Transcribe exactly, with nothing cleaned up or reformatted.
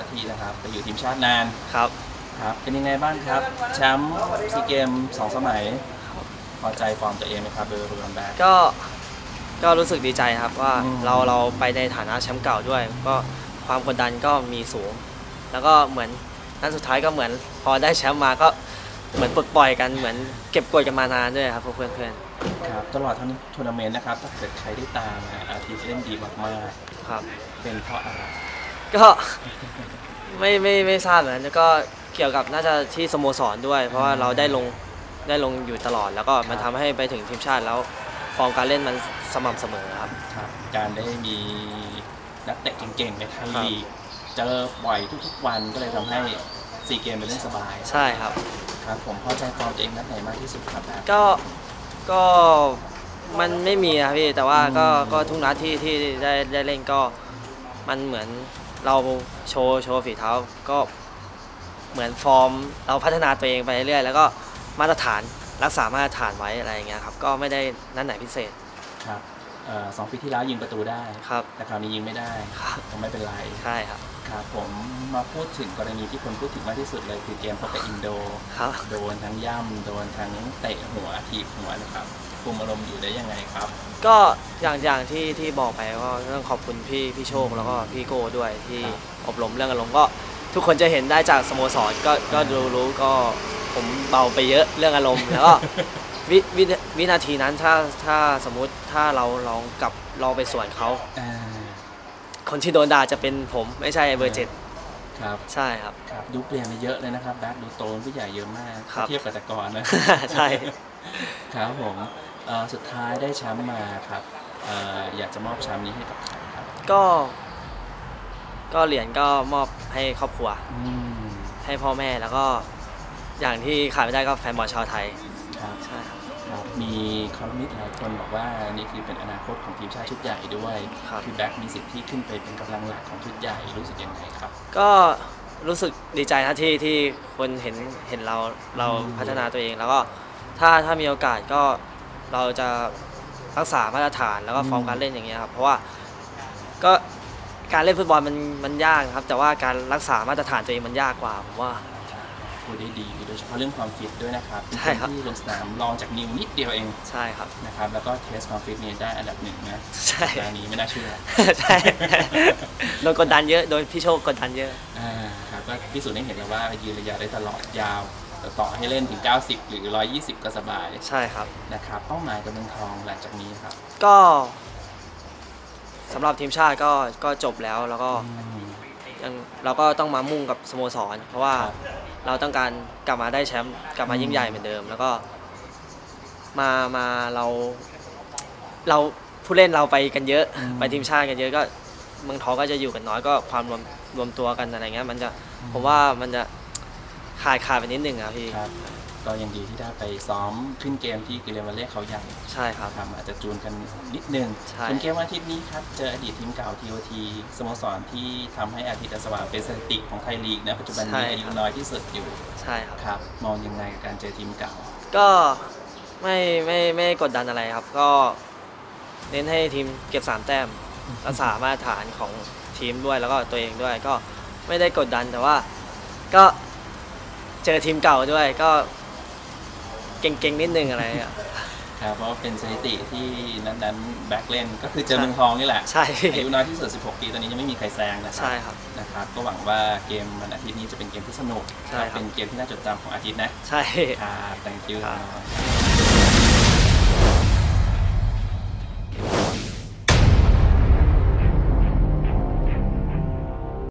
ที่นะครับไปอยู่ทีมชาตินานครับครับเป็นยังไงบ้างครับแชมป์ซีเกมสองสมัยพอใจฟอร์มตัวเองไหมครับโดยรวมแบบก็ก็รู้สึกดีใจครับว่าเราเราไปในฐานะแชมป์เก่าด้วยก็ความกดดันก็มีสูงแล้วก็เหมือนนัดสุดท้ายก็เหมือนพอได้แชมป์มาก็เหมือนปลดปล่อยกันเหมือนเก็บกดกันมานานด้วยครับเพื่อนเพื่อนครับตลอดทั้งทัวร์นาเมนต์นะครับถ้าเกิดใครได้ตามอาทิตย์เล่นดีมากๆครับเป็นเพราะอะไรก็ไม่ไม่ไม่ทราบเหมือนกันแล้วก็เกี่ยวกับน่าจะที่สโมสรด้วยเพราะว่าเราได้ลงได้ลงอยู่ตลอดแล้วก็มันทำให้ไปถึงทีมชาติแล้วฟอร์มการเล่นมันสม่ำเสมอครับการได้มีนักเตะเก่งๆในไทยลีกเจอบ่อยทุกๆวันก็เลยทำให้ซีเกมเป็นเรื่องสบายใช่ครับครับผมพอใจฟอร์มตัวเองนัดไหนมากที่สุดครับก็ก็มันไม่มีครับพี่แต่ว่าก็ก็ทุกนัดที่ที่ได้ได้เล่นก็มันเหมือนเราโชว์โชว์ฝีเท้าก็เหมือนฟอร์มเราพัฒนาตัวเองไปเรื่อยแล้วก็มาตรฐานรักษามาตรฐานไว้อะไรอย่างเงี้ยครับก็ไม่ได้นัดไหนพิเศษครับสองปีที่แล้วยิงประตูได้ครับแต่คราวนี้ยิงไม่ได้ก็ไม่เป็นไรใช่ครับครับผมมาพูดถึงกรณีที่คนพูดถึงมากที่สุดเลยคือเกมพบกับอินโดโดนทั้งย่ำโดนทั้งเตะหัวถีบหัวนะครับคุมอารมณ์อยู่ได้ยังไงครับก็อย่างอย่างที่ที่บอกไปก็ต้องขอบคุณพี่พี่โชคแล้วก็พี่โก้ด้วยที่อบรมเรื่องอารมณ์ก็ทุกคนจะเห็นได้จากสโมสรก็ก็ดูรู้ก็ผมเบาไปเยอะเรื่องอารมณ์แล้วก็วิวิวินาทีนั้นถ้าถ้าสมมุติถ้าเราลองกลับลองไปสวนเขาคนที่โดนด่าจะเป็นผมไม่ใช่เบอร์เจ็ดครับใช่ครับครับดูเปลี่ยนไปเยอะเลยนะครับแบ็คดูโตผู้ใหญ่เยอะมากเทียบกับแต่ก่อนนะใช่ครับผมสุดท้ายได้แชมป์มาครับอยากจะมอบแชมป์นี้ให้กับใครครับก็ก็เหรียญก็มอบให้ครอบครัวให้พ่อแม่แล้วก็อย่างที่ขาดไม่ได้ก็แฟนบอลชาวไทยครับใช่ครับมีคอลัมนิสต์หลายคนบอกว่านี่คือเป็นอนาคตของทีมชาติชุดใหญ่ด้วยคือแบ็คมีสิทธิ์ที่ขึ้นไปเป็นกำลังหลักของชุดใหญ่รู้สึกยังไงครับก็รู้สึกดีใจนะที่ที่คนเห็นเห็นเราเราพัฒนาตัวเองแล้วก็ถ้าถ้ามีโอกาสก็เราจะรักษามาตรฐานแล้วก็ฟอร์มการเล่นอย่างเงี้ยครับเพราะว่าก็การเล่นฟุตบอลมันมันยากครับแต่ว่าการรักษามาตรฐานตัวเองมันยากกว่าผมว่าพูดได้ดีโดยเฉพาะเรื่องความฟิตด้วยนะครับใช่ครับที่ลงสนามลองจากนิวนิดเดียวเองใช่ครับนะครับแล้วก็เทสความฟิตนี่ได้อันดับหนึ่งนะใช่อันนี้ไม่น่าเชื่อใช่โดนกดดันเยอะโดนพี่โชคกดดันเยอะอ่าครับก็พิสูจน์ให้เห็นแล้วว่ายืนระยะได้ตลอดยาวต่อให้เล่นถึงเก้าสิบหรือหนึ่งร้อยยี่สิบก็สบายใช่ครับนะครับเป้าหมายกับเมืองทองหลังจากนี้ครับก็สำหรับทีมชาติก็ก็จบแล้วแล้วก็ยังเราก็ต้องมามุ่งกับสโมสรเพราะว่าเราต้องการกลับมาได้แชมป์กลับมายิ่งใหญ่เหมือนเดิมแล้วก็มามาเราเราผู้เล่นเราไปกันเยอะไปทีมชาติกันเยอะก็เมืองทองก็จะอยู่กันน้อยก็ความรวมรวมตัวกันอะไรเงี้ยมันจะผมว่ามันจะขาดขาดไปนิดหนึ่งอ่ะพี่ก็ยังดีที่ได้ไปซ้อมขึ้นเกมที่กิเลนวาเล่เขาใหญ่ใช่ครับอาจจะจูนกันนิดนึงเป็นเกมวันอาทิตย์นี้ครับเจออดีตทีมเก่า ที โอ ที สโมสรที่ทำให้อาทิตย์อัศวาเป็นสถิติของไทยลีกนะปัจจุบันนี้อายุน้อยที่สุดอยู่ใช่ครับครับมองยังไงกับการเจอทีมเก่าก็ไม่ไม่ไม่กดดันอะไรครับก็เน้นให้ทีมเก็บสามแต้มรักษามาตรฐานของทีมด้วยแล้วก็ตัวเองด้วยก็ไม่ได้กดดันแต่ว่าก็เจอทีมเก่าด้วยก็เก่งๆนิดนึงอะไรอ่ะครับเพราะเป็นสถิติที่นั้นๆแบ็คเล่นก็คือเจอเมืองทองนี่แหละใช่อายุน้อยที่สุดสิบหกปีตอนนี้ยังไม่มีใครแซงนะครับใช่ครับนะครับก็หวังว่าเกมวันอาทิตย์นี้จะเป็นเกมที่สนุกเป็นเกมที่น่าจดจำของอาทิตย์นะใช่ครับ thank you